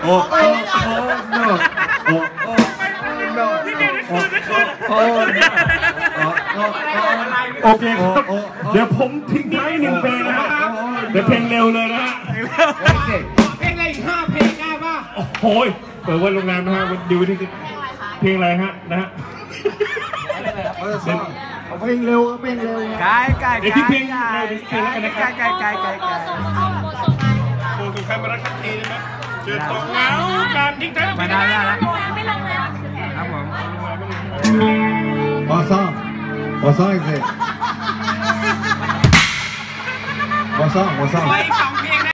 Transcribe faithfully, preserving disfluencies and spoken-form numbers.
โอ้โอ้โอ้ no โอ้โอ้ no โอ้โอ้โอเคครับเดี๋ยวผมทิ้งท้ายหนึ่งเพลงนะฮะเดี๋ยวเพลงเร็วเลยนะฮะเพลงอะไรอีกห้าเพลงได้ป่ะโอ้โหเปิดวันโรงแรมนะฮะดูที่เพลงอะไรฮะนะฮะเพลงเร็วเพลงเร็วไกลไกลเดี๋ยวที่เพลงเร็วที่เพลงแล้วกันนะครับไกลไกลไกลไกลไกลโอ้สุขใครมารักทักทีได้ไหมเจอตรงเงาการทิ้งท้ายไม่ได้แล้วไม่ลงแล้วครับผม What song? What song is it? What song? What song? อีกสองเพล